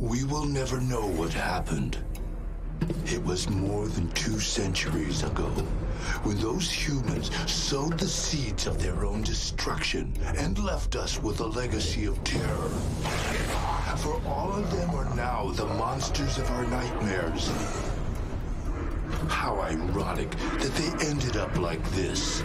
We will never know what happened. It was more than 2 centuries ago when those humans sowed the seeds of their own destruction and left us with a legacy of terror. For all of them are now the monsters of our nightmares. How ironic that they ended up like this.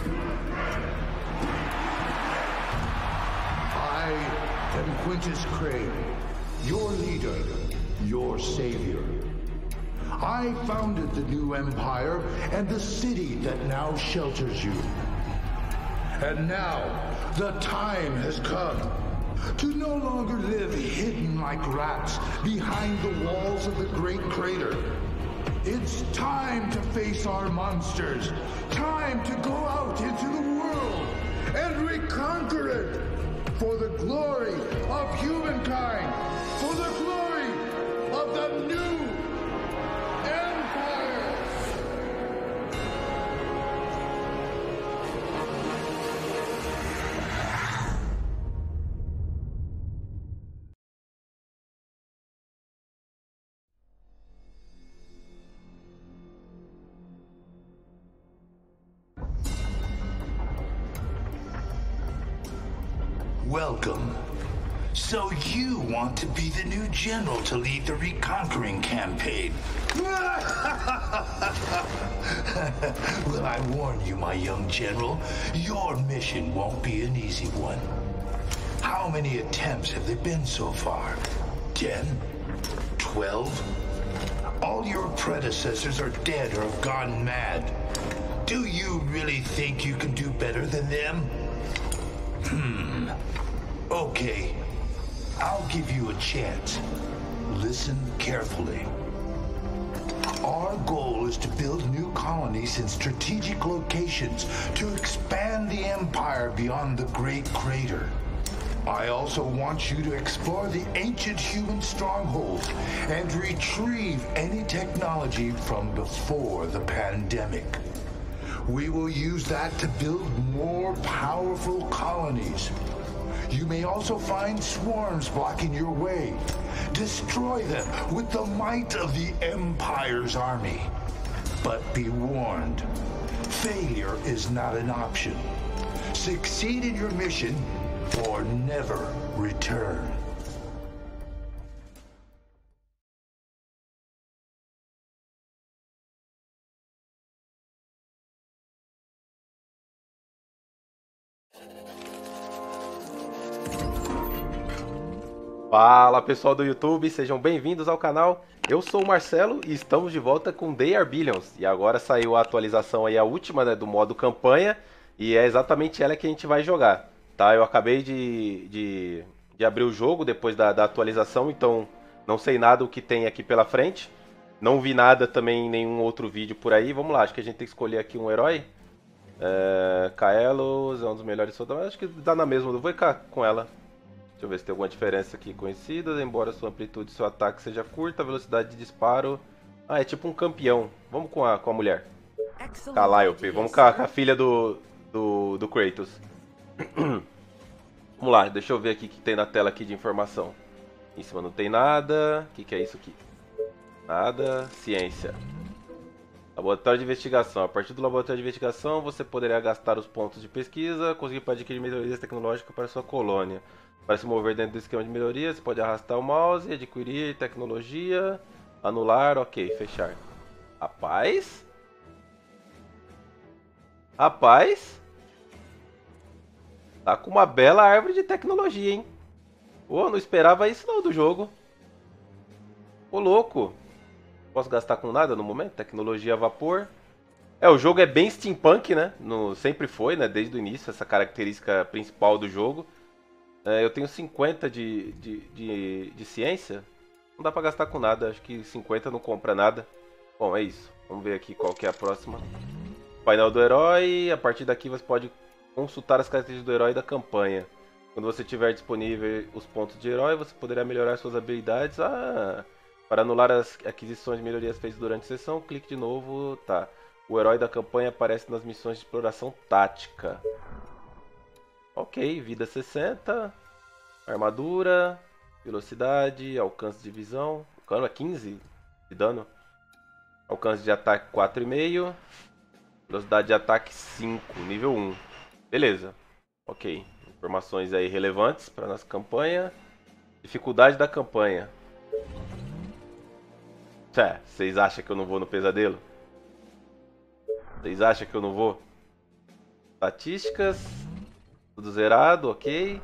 I am Quintus Crane, your leader, your savior. I founded the new empire and the city that now shelters you. And now, the time has come to no longer live hidden like rats behind the walls of the Great Crater. It's time to face our monsters. Time to go out into the world and reconquer it for the glory of humankind, for the glory of the new empire. Welcome. So you want to be the new general to lead the reconquering campaign? Well, I warn you, my young general, your mission won't be an easy one. How many attempts have there been so far? 10? 12? All your predecessors are dead or have gone mad. Do you really think you can do better than them? Okay, I'll give you a chance. Listen carefully. Our goal is to build new colonies in strategic locations to expand the empire beyond the Great Crater. I also want you to explore the ancient human strongholds and retrieve any technology from before the pandemic. We will use that to build more powerful colonies. You may also find swarms blocking your way. Destroy them with the might of the Empire's army. But be warned, failure is not an option. Succeed in your mission or never return. Fala pessoal do YouTube, sejam bem-vindos ao canal. Eu sou o Marcelo e estamos de volta com They Are Billions. E agora saiu a atualização aí, a última, né, do modo campanha. E é exatamente ela que a gente vai jogar, tá? Eu acabei de abrir o jogo depois da atualização, então não sei nada o que tem aqui pela frente. Não vi nada também em nenhum outro vídeo por aí. Vamos lá, acho que a gente tem que escolher aqui um herói. Kaelos é um dos melhores soldados, acho que dá na mesma, eu vou ficar com ela. Deixa eu ver se tem alguma diferença aqui conhecida. Embora sua amplitude e seu ataque seja curta, a velocidade de disparo... Ah, é tipo um campeão. Vamos com a mulher. Calliope. Vamos com a filha do Kratos. Vamos lá, deixa eu ver aqui o que tem na tela aqui de informação. Em cima não tem nada. O que é isso aqui? Nada. Ciência. Laboratório de investigação. A partir do laboratório de investigação, você poderá gastar os pontos de pesquisa, conseguir para adquirir melhorias tecnológicas para sua colônia. Para se mover dentro do esquema de melhoria, você pode arrastar o mouse, adquirir tecnologia, anular, ok, fechar. Rapaz? Rapaz? Tá com uma bela árvore de tecnologia, hein? Pô, não esperava isso não do jogo. Ô, louco. Posso gastar com nada no momento? Tecnologia a vapor. O jogo é bem steampunk, né? Sempre foi, né? Desde o início, essa característica principal do jogo. Eu tenho 50 de ciência. Não dá pra gastar com nada. Acho que 50 não compra nada. Bom, é isso. Vamos ver aqui qual que é a próxima. Painel do herói. A partir daqui você pode consultar as características do herói da campanha. Quando você tiver disponível os pontos de herói, você poderá melhorar suas habilidades. Para anular as aquisições de melhorias feitas durante a sessão, clique de novo. Tá. O herói da campanha aparece nas missões de exploração tática. Ok, vida 60, armadura, Velocidade, alcance de visão. Caramba, 15 de dano. Alcance de ataque 4,5. Velocidade de ataque 5, nível 1. Beleza. Ok. Informações aí relevantes para nossa campanha. Dificuldade da campanha. Vocês acham que eu não vou no pesadelo? Vocês acham que eu não vou? Estatísticas. Tudo zerado, ok.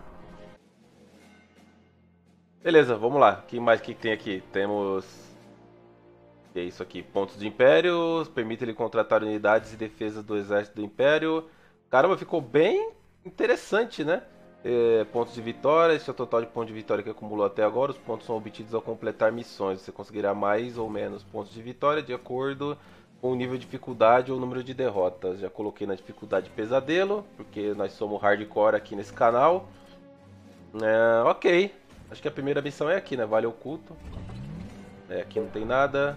Beleza, vamos lá. O que mais que tem aqui? Temos... O que é isso aqui? Pontos de Império. Permite ele contratar unidades e defesas do exército do Império. Caramba, ficou bem interessante, né? Pontos de vitória. Esse é o total de pontos de vitória que acumulou até agora. Os pontos são obtidos ao completar missões. Você conseguirá mais ou menos pontos de vitória de acordo com o nível de dificuldade ou o número de derrotas. Já coloquei na dificuldade pesadelo, porque nós somos hardcore aqui nesse canal. Ok. Acho que a primeira missão é aqui, né? Vale Oculto. Aqui não tem nada.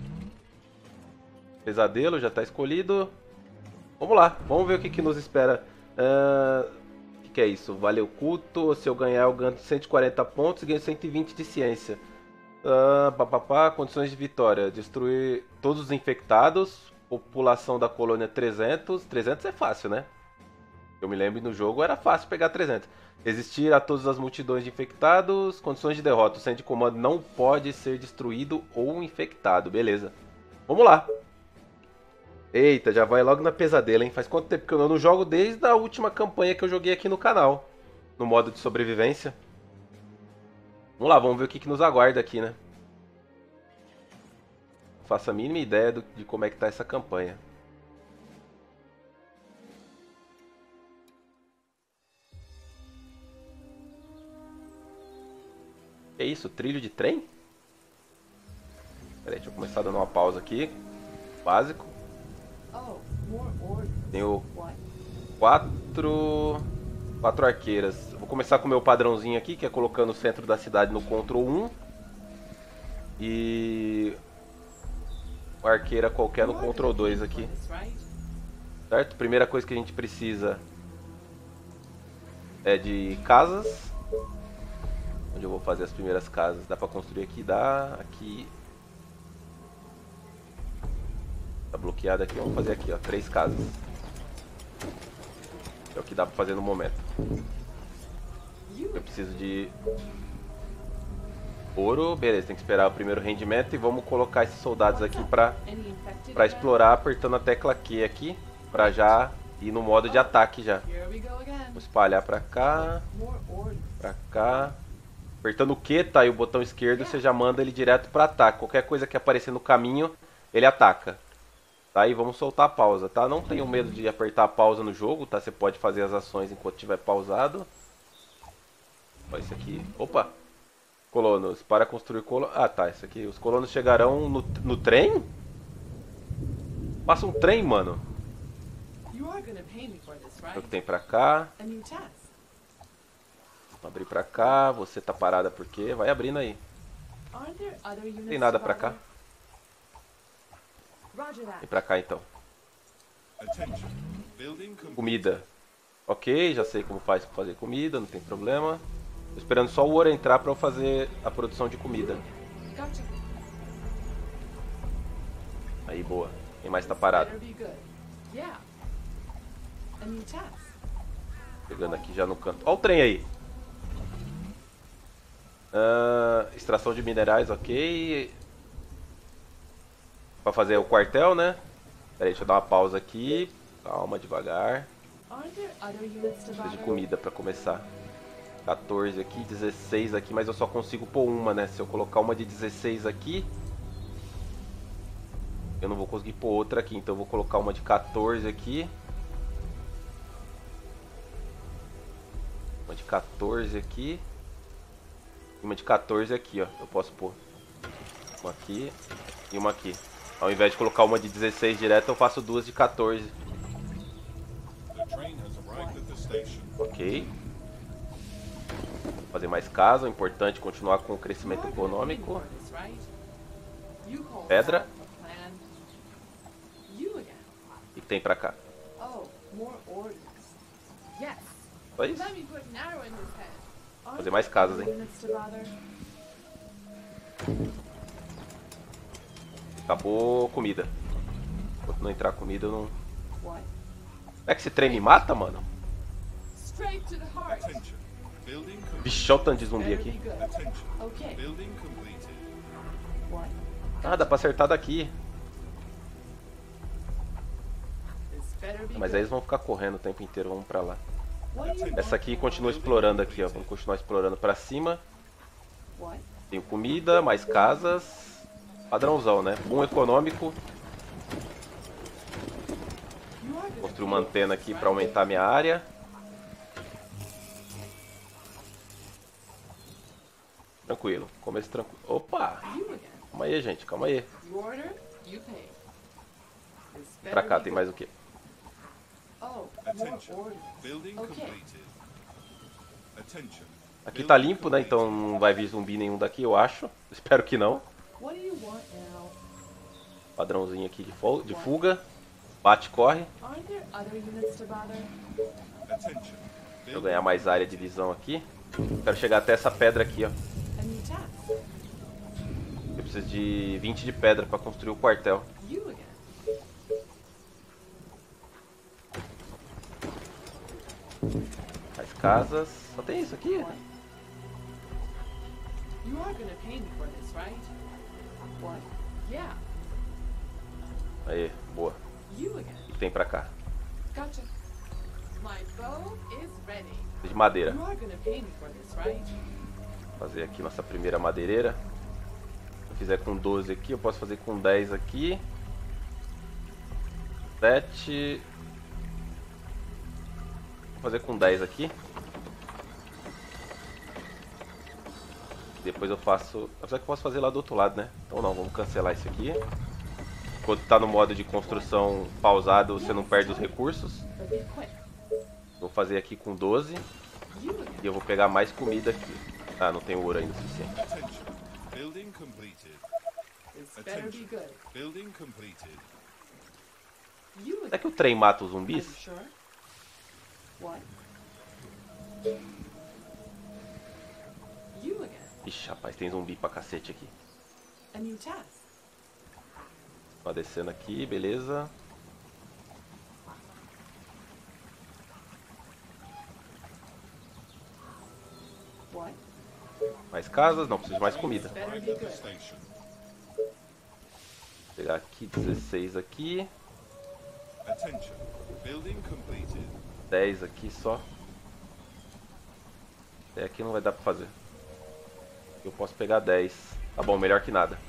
Pesadelo já está escolhido. Vamos lá, vamos ver o que nos espera. O que é isso? Vale Oculto. Se eu ganhar, eu ganho 140 pontos e ganho 120 de ciência. Condições de vitória. Destruir todos os infectados. População da colônia 300. 300 é fácil, né? Eu me lembro no jogo era fácil pegar 300. Resistir a todas as multidões de infectados. Condições de derrota. O centro de comando não pode ser destruído ou infectado. Beleza. Vamos lá. Eita, já vai logo na pesadelo, hein? Faz quanto tempo que eu não jogo? Desde a última campanha que eu joguei aqui no canal. No modo de sobrevivência. Vamos lá, vamos ver o que nos aguarda aqui, né? Não faço a mínima ideia de como é que tá essa campanha. Que é isso? Trilho de trem? Pera aí, deixa eu começar dando uma pausa aqui. Básico. Tenho quatro arqueiras. Vou começar com o meu padrãozinho aqui, que é colocando o centro da cidade no Ctrl 1. E uma arqueira qualquer no Ctrl 2 aqui. Certo? Primeira coisa que a gente precisa é de casas. Onde eu vou fazer as primeiras casas? Dá pra construir aqui? Dá. Aqui. Tá bloqueado aqui, vamos fazer aqui, ó, 3 casas. É o que dá pra fazer no momento. Eu preciso de ouro, beleza, tem que esperar o primeiro rendimento e vamos colocar esses soldados aqui pra explorar, apertando a tecla Q aqui, pra já ir no modo de ataque já. Vou espalhar pra cá, apertando o Q, tá, e o botão esquerdo, você já manda ele direto pra ataque. Qualquer coisa que aparecer no caminho, ele ataca. Tá, e vamos soltar a pausa, tá? Não tenham medo de apertar a pausa no jogo, tá? Você pode fazer as ações enquanto estiver pausado. Olha isso aqui. Opa! Colonos, para construir colonos... Ah, tá, isso aqui. Os colonos chegarão no trem? Passa um trem, mano. É o que tem pra cá. Vou abrir pra cá. Você tá parada por quê? Vai abrindo aí. Não tem nada pra cá. Vem pra cá então. Comida. Ok, já sei como faz pra fazer comida, não tem problema. Tô esperando só o ouro entrar pra eu fazer a produção de comida. Aí, boa. Quem mais tá parado? Pegando aqui já no canto. Ó o trem aí. Extração de minerais, ok. Pra fazer o quartel, né? Pera aí, deixa eu dar uma pausa aqui. Calma, devagar. Preciso de comida pra começar. 14 aqui, 16 aqui, mas eu só consigo pôr uma, né? Se eu colocar uma de 16 aqui, eu não vou conseguir pôr outra aqui. Então eu vou colocar uma de 14 aqui. Uma de 14 aqui. E uma de 14 aqui, ó. Eu posso pôr uma aqui e uma aqui. Ao invés de colocar uma de 16 direto, eu faço duas de 14. Ok. Vou fazer mais casa. O importante é continuar com o crescimento econômico. Pedra. E tem pra cá. Só isso. Vou fazer mais casas, hein. Acabou comida. Enquanto não entrar comida, eu não... What? É que esse trem me mata, mano? Straight to the heart. Attention. Building complete. Vixe, olha o tanto de zumbi Better be aqui. good. Attention. Okay. Building completed. What? Ah, dá pra acertar daqui. This better be Mas good. aí eles vão ficar correndo o tempo inteiro, vamos pra lá. What do you Essa aqui want? continua explorando aqui, ó. Vamos continuar explorando pra cima. What? Tem comida, mais casas. Padrãozão, né? Boom econômico. You are gonna Construir uma antena aqui pra aumentar a minha área. Tranquilo, começo tranquilo. Opa! You again. Calma aí, gente, calma aí. You order, you pay. This better Pra cá be tem good. mais o quê? Oh, more Attention. orders. Building Okay. completed. Attention. Aqui tá limpo, né? Então não vai vir zumbi nenhum daqui, eu acho. Espero que não. What do you want now? Padrãozinho aqui de fuga. Bate, corre. Aren't there other units to bother? Attention. Deixa eu ganhar mais área de visão aqui. Quero chegar até essa pedra aqui, ó. A new task. Eu preciso de 20 de pedra pra construir o quartel. You again. As casas. Só tem isso aqui? What? You are gonna pay me for this, right? What? Yeah. Aí, boa. You again. O que tem pra cá? Gotcha. My bow is ready. Preciso de madeira. You are gonna pay me for this, right? Vou fazer aqui nossa primeira madeireira. Se eu fizer com 12 aqui, eu posso fazer com 10 aqui. 7. Vou fazer com 10 aqui. Depois eu faço... Apesar que eu posso fazer lá do outro lado, né? Então não, vamos cancelar isso aqui. Quando tá no modo de construção pausado, você não perde os recursos. But be quick. Vou fazer aqui com 12. You again. E eu vou pegar mais comida aqui. Ah, não tem ouro ainda o suficiente. Attention. Building completed. This better be Attention. good. Building completed. You Será again. que o trem mata os Are you zumbis? sure? What? You again. Ixi, rapaz, tem zumbi pra cacete aqui. A new task. Ó, descendo aqui, beleza. What? Mais casas? Não, preciso de mais comida. Better Right be at the good. station. Vou pegar aqui 16 aqui. Attention. Building completed. 10 aqui só. Até aqui não vai dar pra fazer. Eu posso pegar 10. Tá bom, melhor que nada.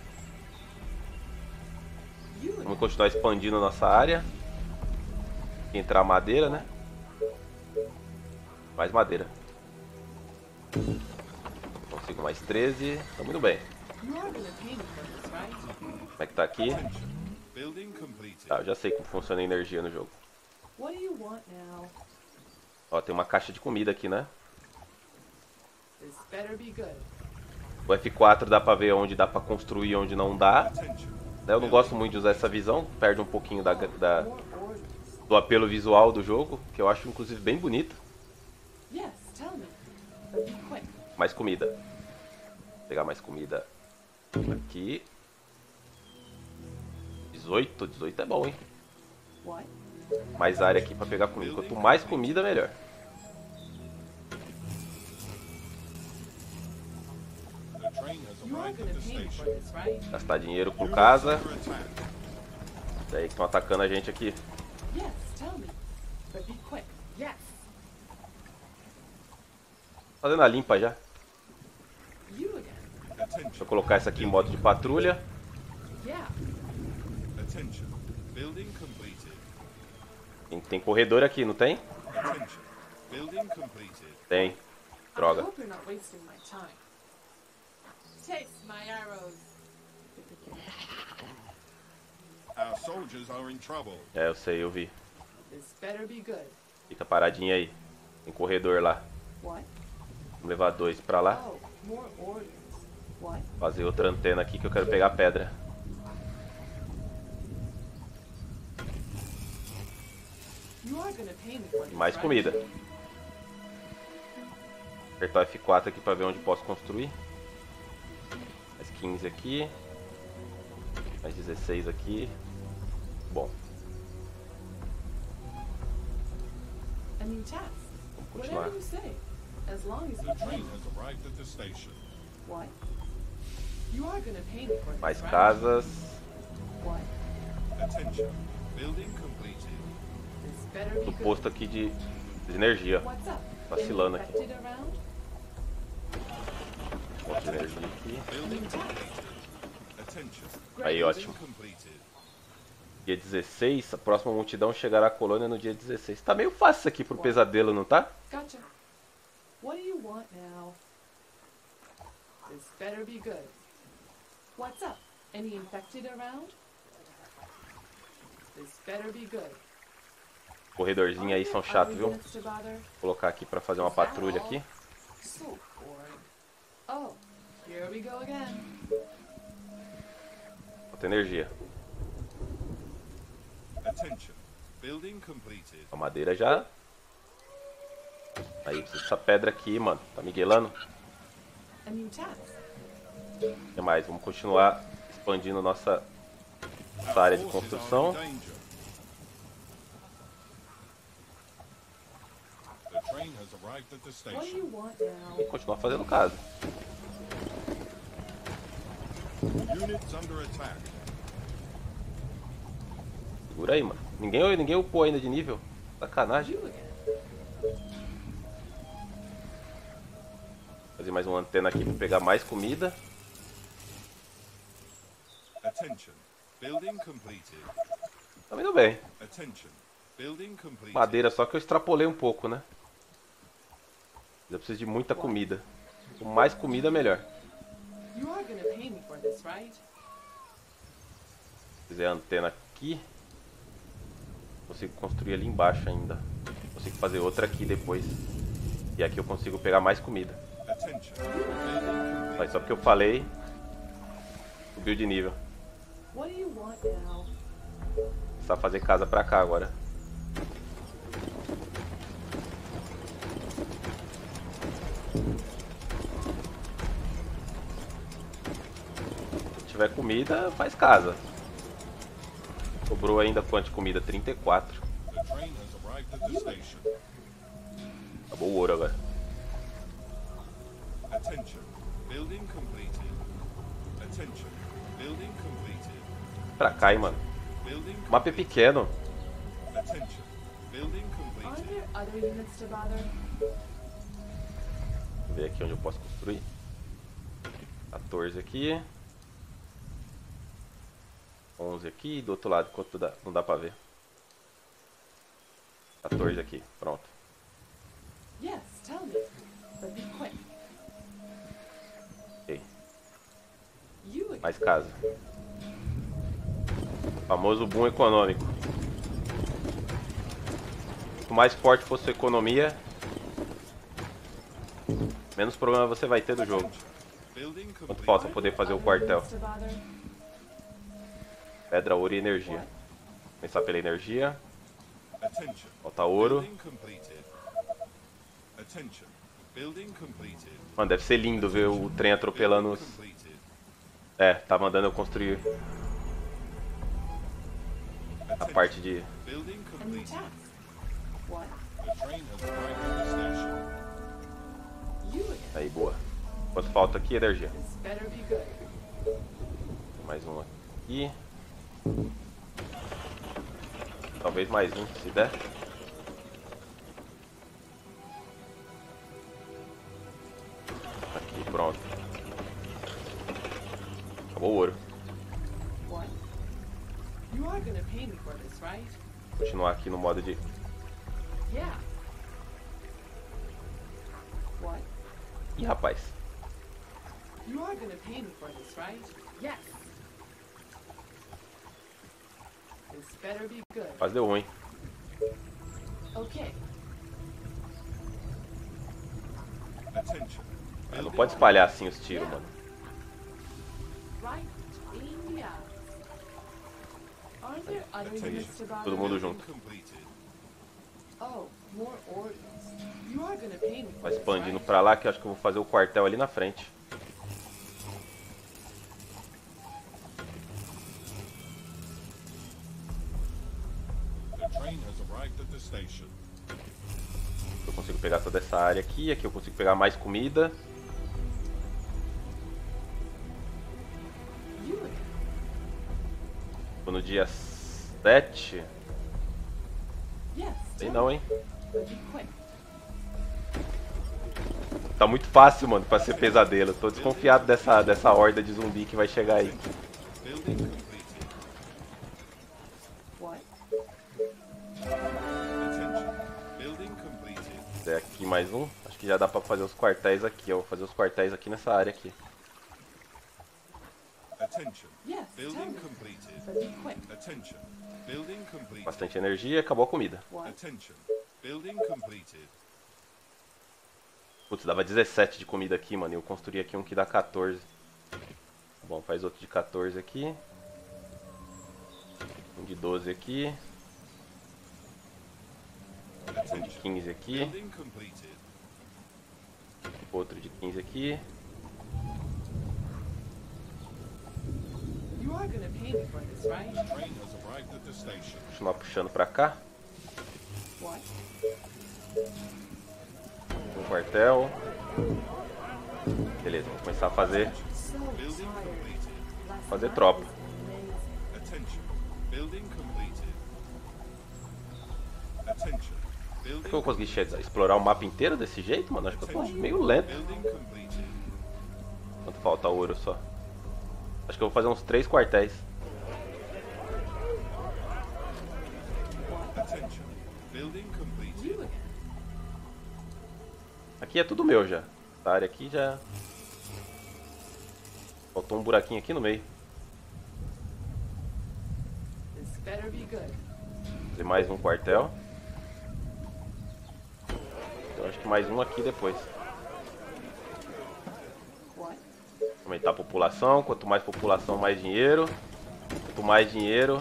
You again. Vamos continuar expandindo a nossa área. Entrar madeira, né? Mais madeira. Consigo mais 13. Tá muito bem. You are gonna pay me for this, right? Como é que tá aqui? Attention. Building completed. Tá, eu já sei como funciona a energia no jogo. What do you want now? Ó, tem uma caixa de comida aqui, né? This better be good. O F4 dá pra ver onde dá pra construir e onde não dá. Attention. Eu não gosto muito de usar essa visão, perde um pouquinho More orders. do apelo visual do jogo, que eu acho inclusive bem bonito. Yes, tell me. But be quick. Mais comida. Vou pegar mais comida aqui. 18, 18 é bom, hein? What? Mais área aqui pra pegar comida. Quanto mais comida, melhor. The train has You are arrived gonna at the pay me for station. this, right? Gastar dinheiro com casa. Under attack. Daí que estão atacando a gente aqui. Yes, tell me. But be quick. Yes. Fazendo a limpa já. You again. Deixa eu Attention. colocar essa aqui em modo de patrulha. Yeah. Attention. Building completed. Tem corredor aqui, não tem? Attention. Building completed. Tem. Droga. I hope you're not wasting my time. Taste my arrows. Our soldiers are in trouble. É, eu sei, eu vi. This better be good. Fica paradinha aí. Tem corredor lá. What? Vamos levar 2 pra lá. Oh, more orders. What? Fazer outra antena aqui que eu quero pegar pedra. You are gonna pay me for E this, mais right? comida. Apertar F4 aqui pra ver onde posso construir. Mais 15 aqui. Mais 16 aqui. Bom, A new task. vamos continuar. Whatever you say. As long as The you train pay. has arrived at the station. What? You are gonna pay me for this, Mais right? casas. What? Attention. Building completed. This better be Do good. posto aqui de energia. What's up? Vacilando Any aqui. infected around? Posto de energia aqui. Building completed. Attention. Aí, Building ótimo. completed. Dia 16, a próxima multidão chegará à colônia no dia 16. Tá meio fácil isso aqui pro pesadelo, não tá? Gotcha. What do you want now? This better be good. What's up? Any infected around? This better be good. Corredorzinho aí são chatos, viu? Vou Units to bother? colocar aqui pra fazer uma patrulha aqui. So boring. Oh, here we go again. Falta energia. Attention. Building completed. A madeira já. Aí, precisa dessa pedra aqui, mano. Tá miguelando. A new task. O que mais? Vamos continuar expandindo nossa área de Forces construção. are in danger. The train has arrived at the What do you station. want now? E continuar fazendo casa. Units under attack. Segura aí, mano. Ninguém upou ainda de nível. Sacanagem. You again. Fazer mais uma antena aqui pra pegar mais comida. Attention. Building completed. Tá indo bem. Attention. Building completed. Madeira, só que eu extrapolei um pouco, né? Eu preciso de muita comida. Com mais comida, melhor. You are gonna pay me for this, right? Se fizer a antena aqui, consigo construir ali embaixo ainda. Consigo fazer outra aqui depois. E aqui eu consigo pegar mais comida. Attention. Building Mas só porque eu falei, subiu de nível. What do you want now? Precisa fazer casa pra cá agora. Se tiver comida, faz casa. Sobrou ainda quanto de comida? 34. The train has arrived at the station. Acabou o ouro agora. Attention. Building completed. Attention. Building completed. Pra cá, hein, mano. Building O mapa é pequeno. Attention. Building Are completed. there other units to bother? Vou ver aqui onde eu posso construir. 14 aqui. 11 aqui. E do outro lado, quanto dá? Não dá pra ver. 14 aqui. Pronto. Yes, tell me. But be quick. Ok. You again. Mais casa. Famoso boom econômico. Quanto mais forte for sua economia, menos problema você vai ter do jogo. Building Quanto completed. falta pra poder fazer o Other quartel? units to bother? Pedra, ouro e energia. Começar pela energia. Attention. Falta ouro. Building completed. Attention. Building completed. Mano, deve ser lindo ver o trem atropelando Building os... completed. É, tá mandando eu construir a Attention. parte de... Building A new completed. task. What? The train has arrived at the station. You again. Aí, boa. Quanto falta aqui? Energia. This better be good. Mais um aqui. Talvez mais um, se der. Aqui, pronto. Acabou o ouro. What? You are gonna pay me for this, right? Continuar aqui no modo de... Yeah. What? Ih, rapaz. You are gonna pay me for this, right? Yes. This better be good. Quase deu ruim. Okay. Attention. Ah, não pode espalhar assim os tiros, mano. Right in the eyes. Are there other units to bother? Todo mundo Building junto. completed. Oh, more orders. You are gonna pay me for Vai this, expandindo right? pra lá que eu acho que eu vou fazer o quartel ali na frente. arrived at the station. Eu consigo pegar toda essa área aqui. Aqui eu consigo pegar mais comida. You again. Tô no dia 7. Yes. Sei tell não, me. hein? But be quick. Tá muito fácil, mano, pra ser pesadelo. Tô desconfiado dessa horda de zumbi que vai chegar aí. Building completed. What? Attention. Building completed. É aqui mais um. Acho que já dá pra fazer os quartéis aqui. Eu vou fazer os quartéis aqui nessa área aqui. Attention. Yes. Tell Building me. completed. But be quick. Attention. Building completed. Bastante energia, acabou a comida. What? Attention. Building completed. Putz, dava 17 de comida aqui, mano. E eu construí aqui um que dá 14. Bom, faz outro de 14 aqui. Um de 12 aqui. Um de Attention. 15 aqui. Building completed. Outro de 15 aqui. You are gonna pay me for this, right? Train has arrived at the station. Continuar puxando pra cá. What? Um quartel. Beleza, vamos começar a fazer, So Building tired. completed. Last fazer night tropa. was amazing. Attention. Building completed. Attention. Será Building que eu vou conseguir explorar o mapa inteiro desse jeito, mano? Acho que eu tô meio lento. Building completed. Quanto falta ouro só? Acho que eu vou fazer uns 3 quartéis. Attention. Building completed. You again. Aqui é tudo meu já. Essa área aqui já... Faltou um buraquinho aqui no meio. This better be good. Fazer mais um quartel. Eu acho que mais um aqui depois. What? Aumentar a população. Quanto mais população, mais dinheiro. Quanto mais dinheiro,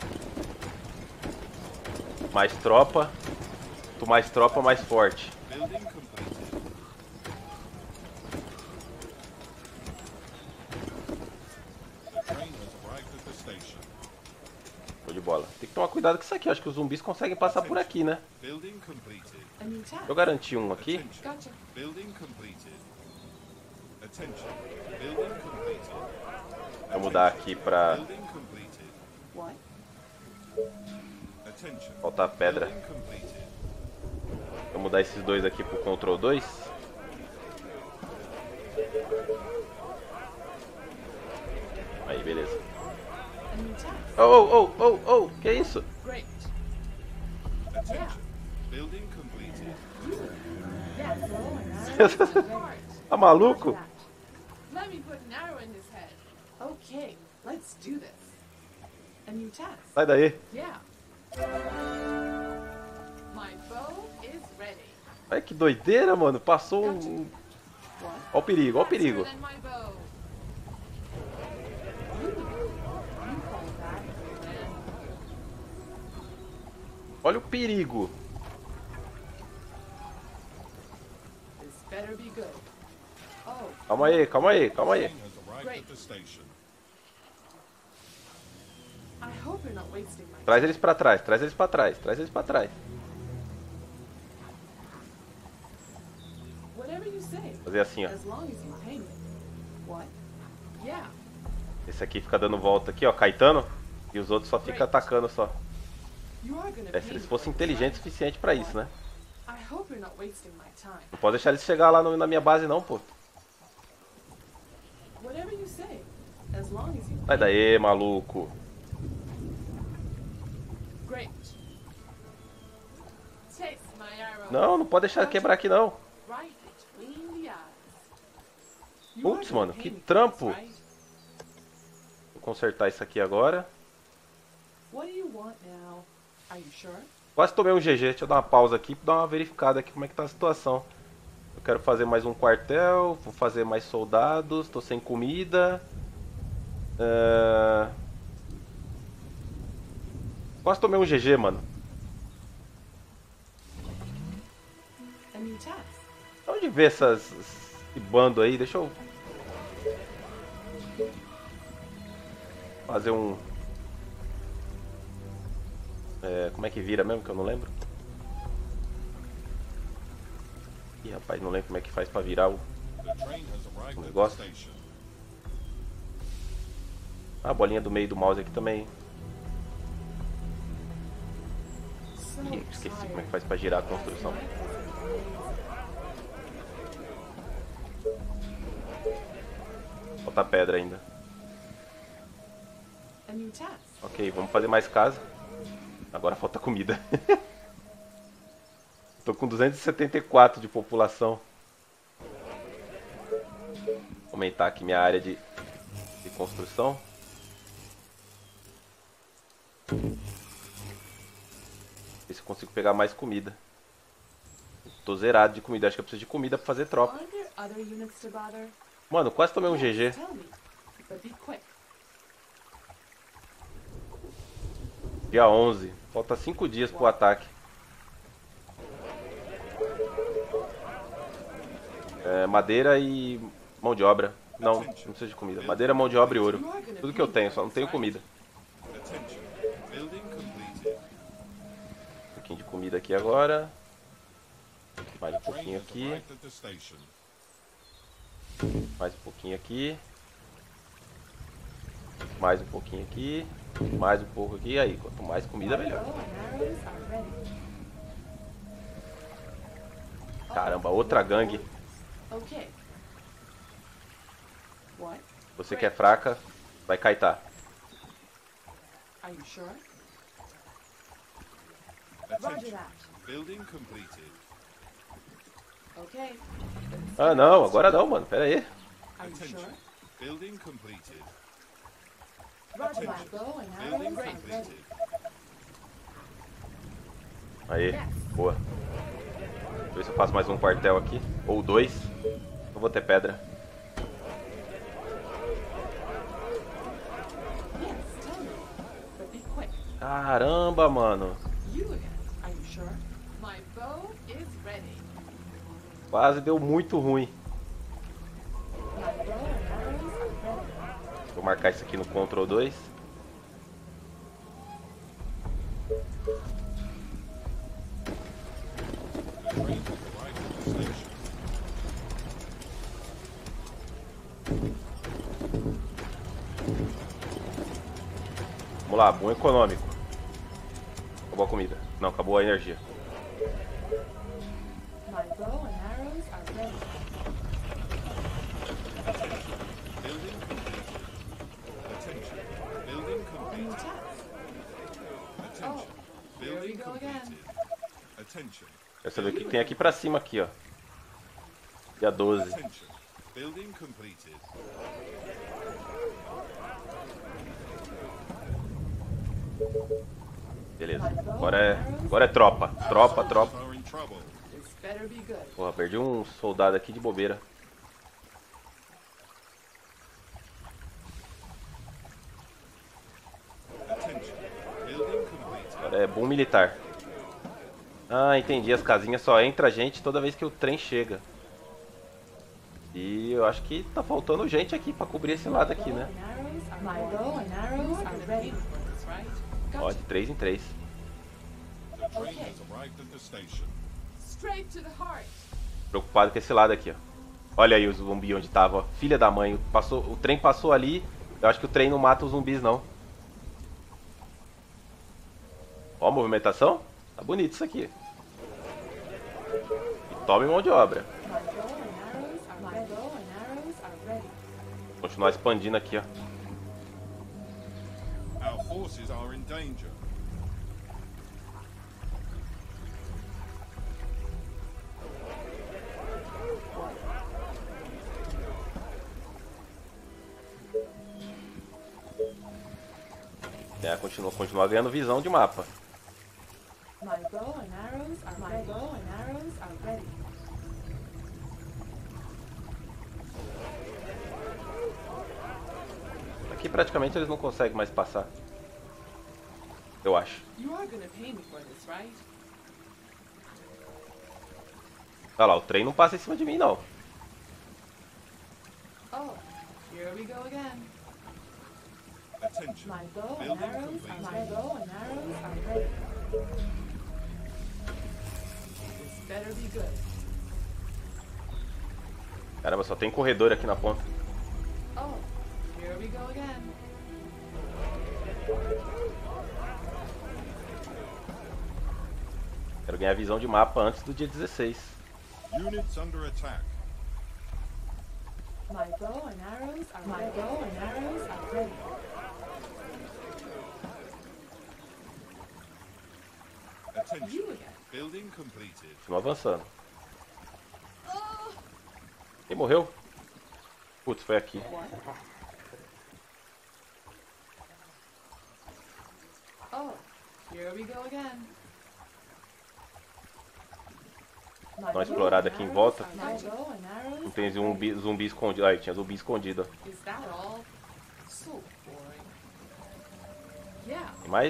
mais tropa. Quanto mais tropa, mais forte. Building completed. The train has arrived at the station. Show de bola. Tem que tomar cuidado com isso aqui. Eu acho que os zumbis conseguem passar por aqui, né? Building completed. A new task. Eu garanti um aqui. Attention. Gotcha. Building completed. Attention. Building completed. Vou mudar aqui pra Building completed. What? Attention. faltar pedra. Building completed. Vou mudar esses dois aqui pro Ctrl 2. Aí, beleza. A new task. Oh, que isso? Great. Attention. Building completed. Yes. Tá maluco? Let me put an arrow in his head. Okay, let's do this. A new task. Sai daí. Yeah. My bow is ready. Olha que doideira, mano. Passou um... What? Ó o perigo, ó o perigo. Faster than my bow. You call that a plan? Olha o perigo. This better be good. Oh, Calma aí, calma aí, calma aí. Train has arrived at the station. I hope you're not wasting my Traz eles pra trás, traz eles pra trás, traz eles pra trás. Whatever you say. Fazer assim, ó. As long as you pay me. What? Yeah. Esse aqui fica dando volta aqui, ó, Caetano. E os outros só ficam atacando só. You are gonna É, pay se me eles for fossem this, inteligentes o right? suficiente pra isso, né? I hope you're not wasting my time. Não pode deixar eles chegar lá na minha base não, pô. Whatever you say. As long as you Sai pay me. daí, maluco. Great. Taste my arrow. Não, não pode deixar quebrar aqui não. Right between the eyes. You are Putz, gonna mano, pay que me for this, trampo. right? Vou consertar isso aqui agora. What do you want now? Are you sure? Quase tomei um GG, deixa eu dar uma pausa aqui pra dar uma verificada aqui como é que tá a situação. Eu quero fazer mais um quartel, vou fazer mais soldados, tô sem comida. Quase tomei um GG, mano. A new task. Onde vê esse bando aí? Deixa eu fazer um... como é que vira mesmo que eu não lembro? Ih, rapaz, não lembro como é que faz pra virar o... The train has arrived at the Negócio. station. Ah, a bolinha do meio do mouse aqui também. So Ih, esqueci tired. como é que faz pra girar a construção. Falta pedra ainda. A new task. Ok, vamos fazer mais casa. Agora falta comida. Tô com 274 de população. Vou aumentar aqui minha área de construção. Ver se eu consigo pegar mais comida. Tô zerado de comida. Acho que eu preciso de comida pra fazer tropa. Are there other units to bother? Mano, quase tomei um Yes, GG. tell me, but be quick. Dia 11. Falta 5 dias pro ataque. É, madeira e mão de obra. Não, não precisa de comida. Madeira, mão de obra e ouro. Tudo que eu tenho, só não tenho comida. Attention. Building completed. Um pouquinho de comida aqui agora. Mais um Train pouquinho has aqui. arrived at the station. Mais um pouquinho aqui. Mais um pouquinho aqui. Mais um pouco aqui. Aí, quanto mais comida, melhor. Bow and arrows are ready. Caramba, outra gangue. Okay. What? Você que é fraca, vai kaitar. Are you sure? Attention. Roger that. Building completed. Okay. Ah, não, agora não, mano. Pera aí. Are you Attention. sure? Building completed. Roger my Attention. bow and Building arrows are ready. completed. Aí, boa. Deixa eu ver se eu faço mais um quartel aqui. Ou dois. Eu vou ter pedra. Yes, tell me, but be quick. Caramba, mano. You again. Are you sure? My bow is ready. Quase deu muito ruim. My bow and arrows are ready. Vou marcar isso aqui no Ctrl 2. Train has arrived at the station. Vamos lá, bom econômico. Acabou a comida. Não, acabou a energia. My bow and arrows are ready. Building completed. Attention. Building A new completed. task. Attention. Here we Building go again. completed. Attention. Quero saber o que tem aqui pra cima aqui, ó. Dia 12. Attention. Building completed. Beleza. Agora é tropa. Tropa, tropa. Are in trouble. This better be good. Porra, perdi um soldado aqui de bobeira. Attention. Building completed. Agora é bom militar. Ah, entendi. As casinhas só entra gente toda vez que o trem chega. E eu acho que tá faltando gente aqui pra cobrir esse lado aqui, né? My bow and arrows are ready. Ó, de 3 em 3. The train has arrived at the station. Straight to the heart. Preocupado com esse lado aqui, ó. Olha aí o zumbi onde tava, ó. Filha da mãe. Passou, o trem passou ali. Eu acho que o trem não mata os zumbis, não. Ó a movimentação. Tá bonito isso aqui. E tome mão de obra. My bow and arrows are ready. Continuar expandindo aqui, ó. Our forces are in danger. É, continua ganhando visão de mapa. My bow and arrows are ready. Aqui praticamente eles não conseguem mais passar. Eu acho. You are gonna pay me for this, right? Olha lá, o trem não passa em cima de mim, não. Oh, here we go again. Attention. My bow and Building arrows completed. are ready. This better be good. Caramba, só tem corredor aqui na ponta. Oh, here we go again. Quero ganhar visão de mapa antes do dia 16. Units under attack. My bow and arrows are ready. Attention. You again. Building completed. Continua avançando. Quem morreu? Putz, foi aqui. What? Oh, here we go again. Dá uma explorada aqui em volta. My bow and arrows Não tem zumbi escondido. Aí, tinha zumbi escondido. ó. Is that all? So boring. Yeah, Tem mais?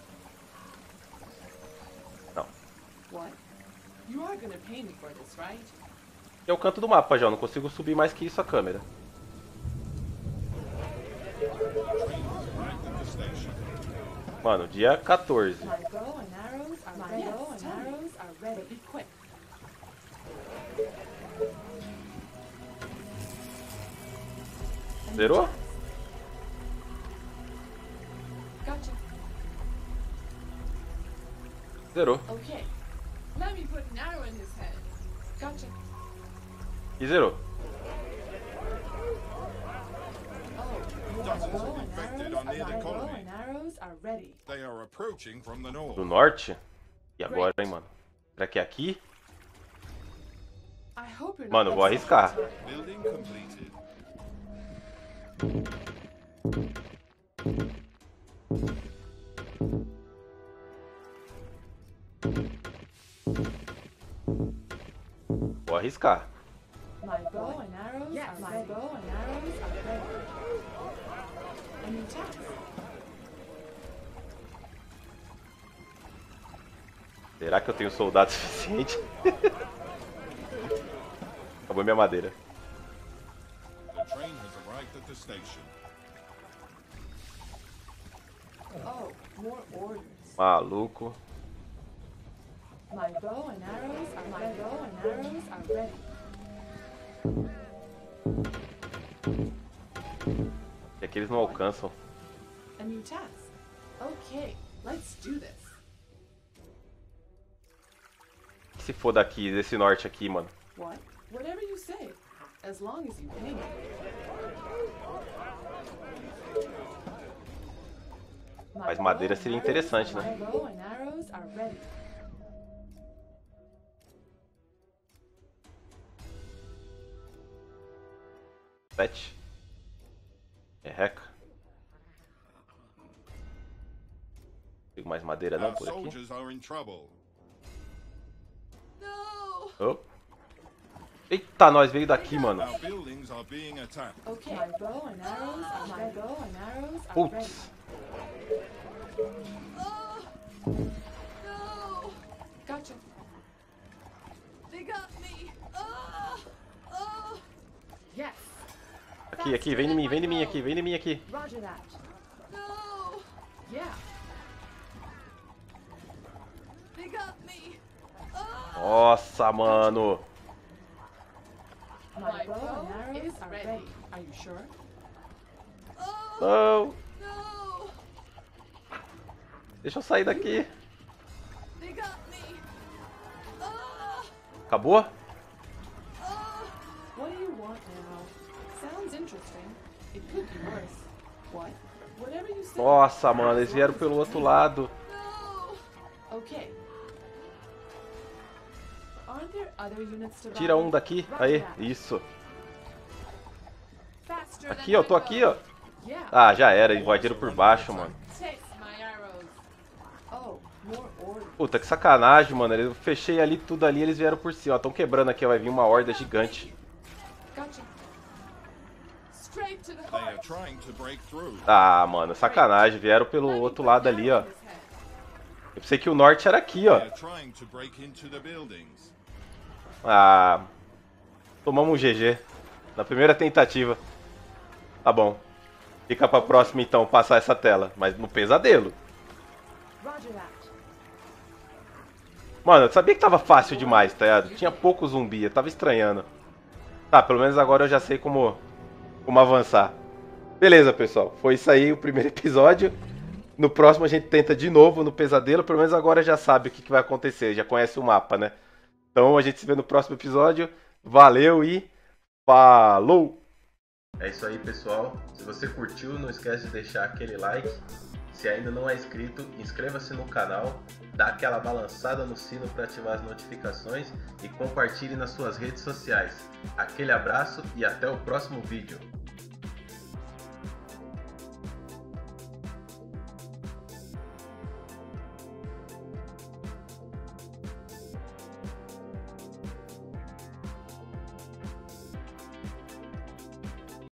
Não. what? You are gonna pay me for this, right? É o canto do mapa já, eu não consigo subir mais que isso a câmera. Arrived at the station. Mano, dia 14. My bow and arrows are ready. But be quick. Zerou? Gotcha. Zerou. Okay. Let me put an arrow in his head. Gotcha. E zerou. Oh, Dozens bow of and infected arrows, are near the my bow colony. and arrows are ready. They are approaching from the north. Do norte? E agora, hein, mano? Será que é aqui? I hope you're not Mano, vou upset arriscar. this time. Building completed. Vou arriscar. My bow and arrows are ready. A new task. Será que eu tenho soldado suficiente? Acabou minha madeira. The train has arrived at the station. Oh, more orders. Maluco. My bow and arrows are ready. E aqui eles não alcançam. A new task. Okay, let's do this. Se for daqui, desse norte aqui, mano. What? Whatever you say, as long as you pay me. Mas madeira seria interessante, né? My bow and arrows are ready. Sete. É reca. Tem mais madeira não Our por aqui? soldiers are in trouble. No. Oh. Eita, nós veio daqui, mano. Our buildings are being attacked. Okay. My bow and arrows are ready. Putz. No. Gotcha. They got me. Yes. Aqui, vem em mim, vem em mim aqui, vem em mim aqui. Roger that. No. Yeah. They got me. Nossa, mano. My bow and arrows are ready. Are you sure? Não. No. Deixa eu sair daqui. They got me. Acabou? What do you want now? Sounds interesting. It could be worse. What? Whatever you say. Nossa, mano, eles vieram pelo outro lado. No. Okay. Aren't there other units to Tira um ride? daqui. Aí, isso. Faster Aqui, than ó, my tô aqui, ó. bow. Yeah. Ah, já era, invadiram por baixo, mano. Taste my arrows. Oh, more orders. Puta, que sacanagem, mano. Eu fechei ali tudo ali, eles vieram por cima. Ó, tão quebrando aqui, ó, vai vir uma horda gigante. Gotcha. Straight to the They are heart. trying to break through. Ah, mano, sacanagem. Vieram pelo Let me outro put lado an ali, arrow ó. in his head. Eu pensei que o norte era aqui, ó. They are trying to break into the buildings. Ah, tomamos um GG. Na primeira tentativa. Tá bom. Fica pra próxima, então, passar essa tela. Mas no pesadelo. Roger that. Mano, eu sabia que tava fácil demais, tá ligado? Tinha pouco zumbi, eu tava estranhando. Tá, pelo menos agora eu já sei como avançar. Beleza, pessoal. Foi isso aí o primeiro episódio. No próximo a gente tenta de novo no pesadelo. Pelo menos agora já sabe o que vai acontecer. Já conhece o mapa, né? Então a gente se vê no próximo episódio. Valeu e falou! É isso aí, pessoal. Se você curtiu, não esquece de deixar aquele like. Se ainda não é inscrito, inscreva-se no canal, dá aquela balançada no sino para ativar as notificações e compartilhe nas suas redes sociais. Aquele abraço e até o próximo vídeo.